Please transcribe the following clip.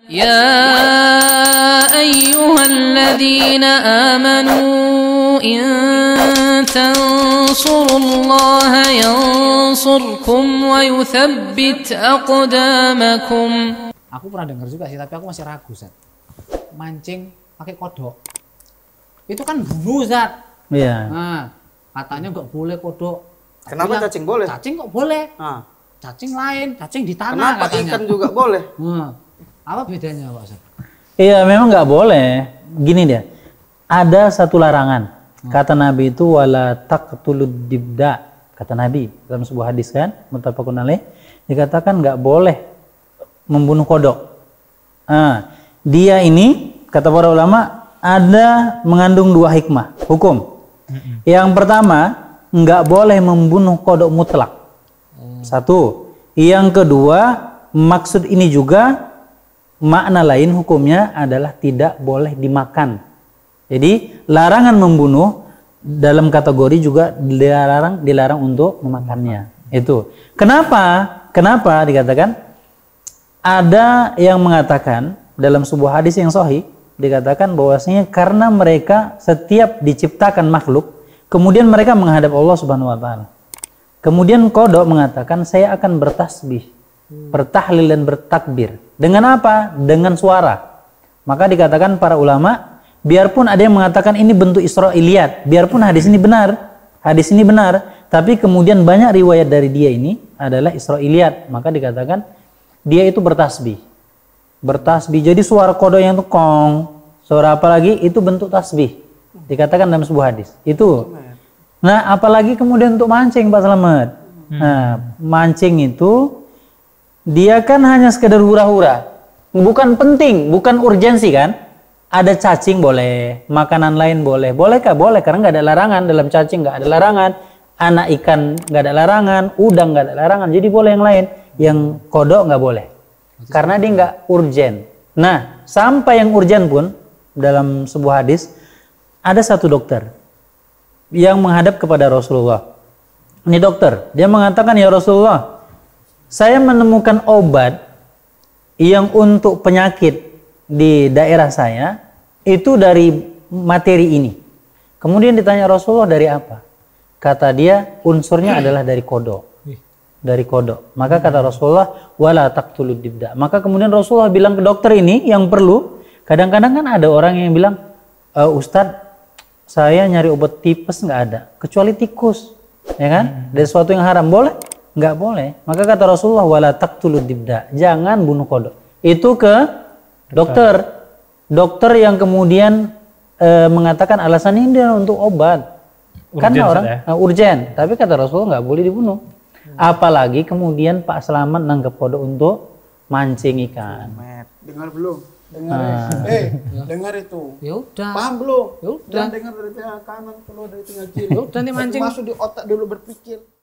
Ya ayyuhalladzina amanu in tansurullaha yansurkum wa yuthabbit aqdamakum. Aku pernah dengar juga sih, tapi aku masih ragu, Zat. Mancing pakai kodok. Itu kan bunuh, Zat. Iya. Nah, katanya nggak boleh kodok. Kenapa cacing boleh? Cacing kok boleh. Cacing lain, cacing di tanah. Kenapa katanya. ikan juga boleh? Apa bedanya, Pak Ustaz? Iya, memang nggak boleh. Gini dia, ada satu larangan. Kata Nabi itu wala taqtulud dibda. Kata Nabi dalam sebuah hadis kan, muttafaqun alaih, dikatakan nggak boleh membunuh kodok. Dia ini kata para ulama ada mengandung dua hikmah hukum. Yang pertama, nggak boleh membunuh kodok mutlak. Satu. Yang kedua, maksud ini juga makna lain hukumnya adalah tidak boleh dimakan. Jadi larangan membunuh dalam kategori juga dilarang untuk memakannya. Itu. Kenapa dikatakan? Ada yang mengatakan dalam sebuah hadis yang sahih dikatakan bahwasanya karena mereka setiap diciptakan makhluk kemudian mereka menghadap Allah Subhanahu wa taala. Kemudian kodok mengatakan saya akan bertasbih, bertahlil dan bertakbir. Dengan apa? Dengan suara. Maka dikatakan para ulama, biarpun ada yang mengatakan ini bentuk Israiliyat, biarpun hadis ini benar, tapi kemudian banyak riwayat dari dia ini adalah Israiliyat, maka dikatakan dia itu bertasbih. Bertasbih. Jadi suara kodok yang itu kong, suara apa lagi itu bentuk tasbih. Dikatakan dalam sebuah hadis. Itu. Nah, apalagi kemudian untuk mancing, Pak Slamet. Nah, mancing itu dia kan hanya sekedar hura-hura. Bukan penting, bukan urgensi kan? Ada cacing boleh, makanan lain boleh. Bolehkah? Boleh, karena nggak ada larangan. Dalam cacing nggak ada larangan. Anak ikan nggak ada larangan. Udang nggak ada larangan. Jadi boleh yang lain. Yang kodok nggak boleh. Karena dia nggak urgen. Nah, sampai yang urgen pun, dalam sebuah hadis, ada satu dokter yang menghadap kepada Rasulullah. Ini dokter, dia mengatakan, ya Rasulullah, saya menemukan obat yang untuk penyakit di daerah saya itu dari materi ini. Kemudian ditanya Rasulullah dari apa? Kata dia unsurnya adalah dari kodok. Dari kodok. Maka kata Rasulullah wala taqtulud dibda. Maka kemudian Rasulullah bilang ke dokter ini yang perlu, kadang-kadang kan ada orang yang bilang, Ustadz, saya nyari obat tipes nggak ada, kecuali tikus, ya kan? Dari sesuatu yang haram boleh? Nggak boleh. Maka kata Rasulullah wala taqtulud dibda, jangan bunuh kodok. Itu ke dokter. Dokter yang kemudian mengatakan alasan ini dia untuk obat. Urgen, karena orang urgen, tapi kata Rasulullah nggak boleh dibunuh. Apalagi kemudian Pak Slamet nanggap kodok untuk mancing ikan. Dengar belum? Dengar. Dengar itu. Ya udah. Paham belum? Ya udah. Jangan dengar dari tengah kanan, keluar dari tengah kiri. Ya udah, nanti mancing. Masuk di otak dulu berpikir.